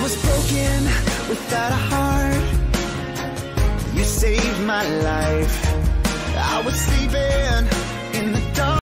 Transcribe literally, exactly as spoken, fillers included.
was broken without a heart. You saved my life.